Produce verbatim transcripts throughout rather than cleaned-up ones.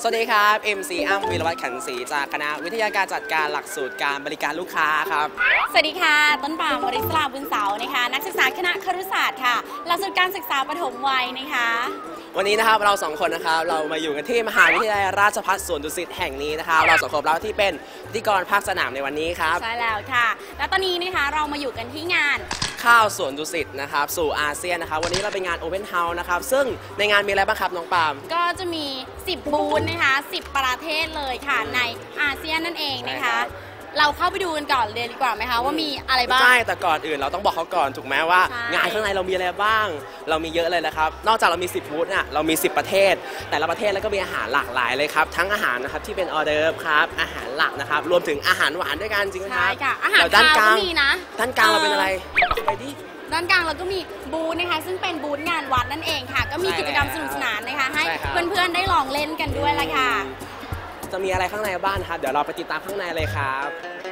สวัสดีครับเอ็มซีอ้ำวีรวัฒน์ขันศรีจากคณะวิทยาการจัดการหลักสูตรการบริการลูกค้าครับสวัสดีค่ะต้นปามวริศราบุญเสานะคะนักศึกษาคณะครุศาสตร์ค่ะหลักสูตรการศึกษาปฐมวัยนะคะวันนี้นะครับเราสองคนนะครับเรามาอยู่กันที่มหาวิทยาลัยราชภัฏสวนดุสิตแห่งนี้นะครับเราสองคนเราที่เป็นพิธีกรภาคสนามในวันนี้ครับใช่แล้วค่ะและตอนนี้นะคะเรามาอยู่กันที่งานข้าวสวนดุสิตนะครับสู่อาเซียนนะครับวันนี้เราเป็นงาน Open House นะครับซึ่งในงานมีอะไรบ้างครับน้องปามก็จะมีสิบบูธนะคะสิบประเทศเลยค่ะในอาเซียนนั่นเองนะคะเราเข้าไปดูกันก่อนเลยดีกว่าไหมคะว่ามีอะไรบ้างใช่แต่ก่อนอื่นเราต้องบอกเขาก่อนถูกไหมว่างานข้างในเรามีอะไรบ้างเรามีเยอะเลยนะครับนอกจากเรามีสิบบูธน่ะเรามีสิบประเทศแต่ละประเทศแล้วก็มีอาหารหลากหลายเลยครับทั้งอาหารนะครับที่เป็นออเดิร์ฟครับอาหารหลักนะครับรวมถึงอาหารหวานด้วยกันจริงไหมครับใช่ค่ะอาหารคาวก็มีนะด้านกลางเราเป็นอะไรไปดิด้านกลางเราก็มีบูธนะคะซึ่งเป็นบูธงานวัดนั่นเองค่ะก็มีกิจกรรมสนุกสนานนะคะให้เพื่อนๆได้ลองเล่นกันด้วยละค่ะจะมีอะไรข้างในบ้างครับเดี๋ยวเราไปติดตามข้างในเลยครับ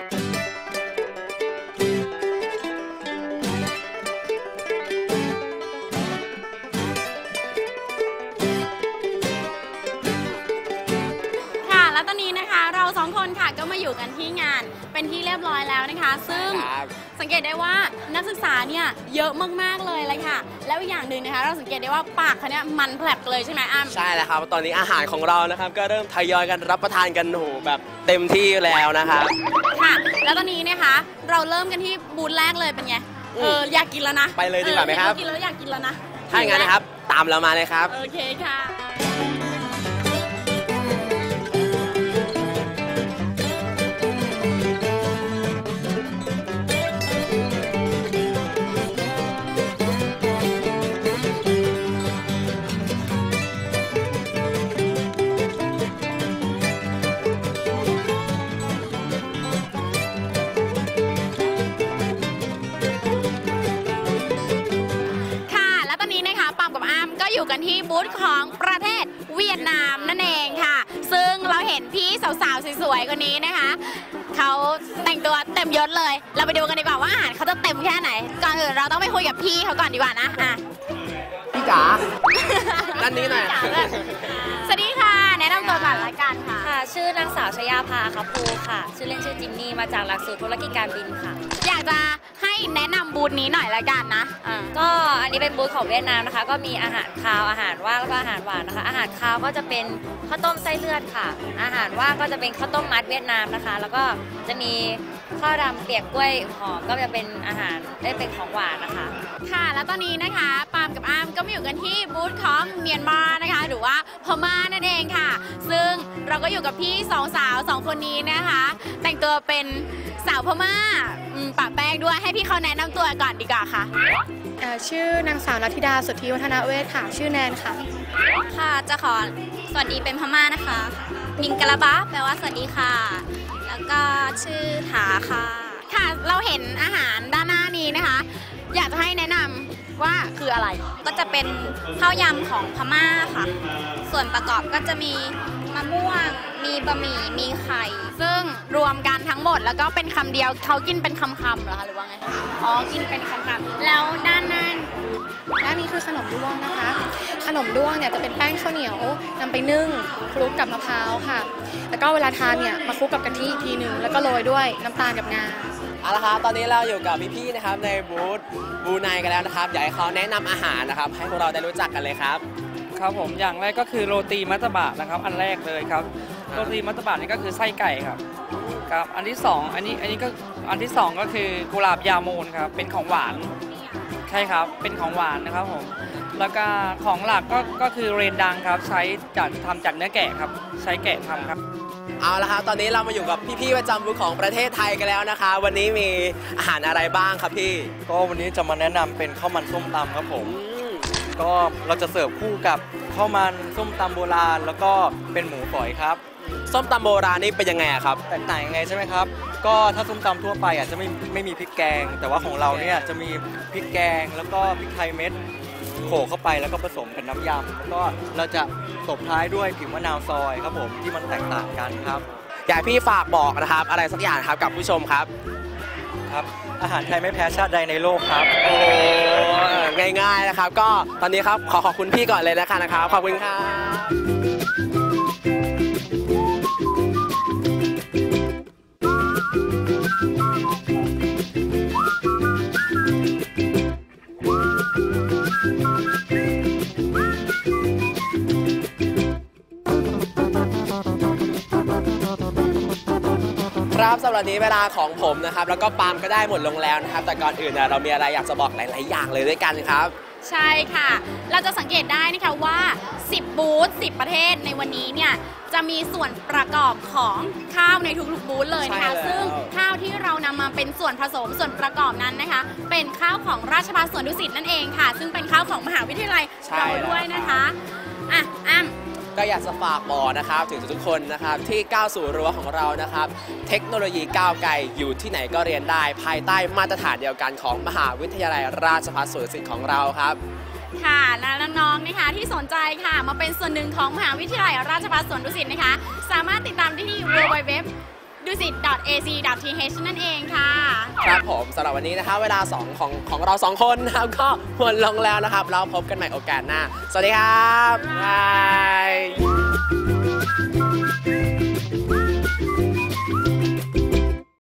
แล้วตอนนี้นะคะเราสองคนค่ะก็มาอยู่กันที่งานเป็นที่เรียบร้อยแล้วนะคะซึ่งสังเกตได้ว่านักศึกษาเนี่ยเยอะมากๆเลยเลยค่ะแล้วอีกอย่างหนึ่งนะคะเราสังเกตได้ว่าปากเขาเนี่ยมันแผลบเลยใช่ไหมอ้ำใช่แล้วครับตอนนี้อาหารของเรานะครับก็เริ่มทยอยกันรับประทานกันโหแบบเต็มที่แล้วนะครับค่ะแล้วตอนนี้นะคะเราเริ่มกันที่บูธแรกเลยเป็นไงเอออยากกินแล้วนะไปเลยดีกว่าไหมครับกินแล้วอยากกินแล้วนะถ้าอย่างนั้นนะครับตามเรามาเลยครับโอเคค่ะอยู่กันที่บูธของประเทศเวียดนามนั่นเองค่ะซึ่งเราเห็นพี่สาวๆสวยๆคนนี้นะคะเขาแต่งตัวเต็มยศเลยเราไปดูกันดีกว่าว่าอาหารเขาจะเต็มแค่ไหนก่อนอื่นเราต้องไปคุยกับพี่เขาก่อนดีกว่านะอ่ะพี่จ๋าด้านนี้หน่อยสวัสดีค่ะแนะนำตัวก่อนละกันค่ะค่ะชื่อนางสาวชยาภาครับภูค่ะชื่อเล่นชื่อจินนี่มาจากหลักสูตรธุรกิจการบินค่ะอยากจะให้แนะนำบูธนี้หน่อยละกันนะะก็อันนี้เป็นบูธของเวียดนามนะคะก็มีอาหารคาวอาหารว่างแล้วก็อาหารหวานนะคะอาหารคาวก็จะเป็นข้าวต้มไส้เลือดค่ะอาหารว่างก็จะเป็นข้าวต้มมัดเวียดนามนะคะแล้วก็จะมีข้าวดำเปียกกล้วยหอมก็จะเป็นอาหารได้เป็นของหวานนะคะค่ะแล้วตอนนี้นะคะปามกับอ้ามก็มาอยู่กันที่บูธของเมียนมานะคะหรือว่าพม่านั่นเองค่ะซึ่งเราก็อยู่กับพี่สองสาวสองคนนี้นะคะแต่งตัวเป็นสาวพม่าปะแป้งด้วยให้พี่เขาแนะนำตัวก่อนดีกว่าค่ะชื่อนางสาวนัทธิดาสุทธิวัฒนเวชค่ะชื่อแนนค่ะค่ะจะขอสวัสดีเป็นพม่านะคะมิงกะลาบะแปลว่าสวัสดีค่ะแล้วก็ชื่อถาค่ะค่ะเราเห็นอาหารด้านหน้านี้นะคะอยากจะให้แนะนำว่าคืออะไรก็จะเป็นข้าวยำของพม่าค่ะส่วนประกอบก็จะมีมะม่วงมีบะหมี่มีไข่ซึ่งรวมกันทั้งหมดแล้วก็เป็นคำเดียวเขากินเป็นคำๆเหรอคะหรือว่าไงอ๋อกินเป็นคำๆแล้วด้านนั้นด้านนี้คือขนมด้วงนะคะขนมด้วงเนี่ยจะเป็นแป้งข้าวเหนียวนำไปนึ่งคลุกกับมะพร้าวค่ะแล้วก็เวลาทานเนี่ยมาคลุกกับกะทิอีกทีหนึ่งแล้วก็โรยด้วยน้ำตาลกับงาเอาละครับตอนนี้เราอยู่กับพี่ๆนะครับในบูธบูไนกันแล้วนะครับอยากให้เขาแนะนำอาหารนะครับให้พวกเราได้รู้จักกันเลยครับครับผมอย่างแรกก็คือโรตีมัตตบะนะครับอันแรกเลยครับโรตีมัตตบะนี่ก็คือไส้ไก่ครับครับอันที่สองอันนี้อันนี้ก็อันที่สองก็คือกุหลาบยามูนครับเป็นของหวานใช่ครับเป็นของหวานนะครับผมแล้วก็ของหลักก็ก็คือเรนดังครับใช้จากทำจากเนื้อแกะครับใช้แกะทำครับเอาละครับตอนนี้เรามาอยู่กับพี่ๆประจำบูธของประเทศไทยกันแล้วนะคะวันนี้มีอาหารอะไรบ้างครับพี่ก็วันนี้จะมาแนะนำเป็นข้าวมันส้มตำครับผมก็เราจะเสิร์ฟคู่กับข้าวมันส้มตำโบราณแล้วก็เป็นหมูฝอยครับส้มตำโบราณนี่เป็นยังไงครับแตกต่างยังไงใช่ไหมครับก็ถ้าส้มตำทั่วไปอาจจะไม่ไม่มีพริกแกงแต่ว่าของเราเนี่ยจะมีพริกแกงแล้วก็พริกไทยเม็ดโขลกเข้าไปแล้วก็ผสมเป็นน้ำยำแล้วก็เราจะตบท้ายด้วยผิวมะนาวซอยครับผมที่มันแตกต่างกันครับอยากพี่ฝากบอกนะครับอะไรสักอย่างครับกับผู้ชมครับครับอาหารไทยไม่แพ้ชาติใดในโลกครับโอ้ง่ายๆนะครับก็ตอนนี้ครับขอขอบคุณพี่ก่อนเลยนะคะนะครับขอบคุณครับครับสำหรับนี้เวลาของผมนะครับแล้วก็ปาล์มก็ได้หมดลงแล้วนะครับแต่ก่อนอื่นเรามีอะไรอยากจะบอกหลายๆอย่างเลยด้วยกันครับใช่ค่ะเราจะสังเกตได้นะคะว่าสิบบูธสิบประเทศในวันนี้เนี่ยจะมีส่วนประกอบของข้าวในทุกๆบูธเลยนะคะซึ่งข้าวที่เรานำมาเป็นส่วนผสมส่วนประกอบนั้นนะคะเป็นข้าวของราชภัฏสวนดุสิตนั่นเองค่ะซึ่งเป็นข้าวของมหาวิทยาลัยเราด้วยนะคะอ่ะอ้ำก็อยากจะฝากบอกนะครับถึงทุกคนนะครับที่ก้าวสู่รั้วของเรานะครับเทคโนโลยีก้าวไกลอยู่ที่ไหนก็เรียนได้ภายใต้มาตรฐานเดียวกันของมหาวิทยาลัยราชภัฏสวนดุสิตของเราครับค่ะและน้องๆนะคะที่สนใจค่ะมาเป็นส่วนหนึ่งของมหาวิทยาลัยราชภัฏสวนดุสิตนะคะสามารถติดตามได้ที่ ดับเบิลยู ดับเบิลยู ดับเบิลยู ดอท ดุสิต ดอท เอ ซี ดอท ที เอช นั่นเองค่ะครับผมสำหรับวันนี้นะครับเวลาสองของของเราสองคนนะครับก็หมดลงแล้วนะครับเราพบกันใหม่โอกาสหน้าสวัสดีครับบาย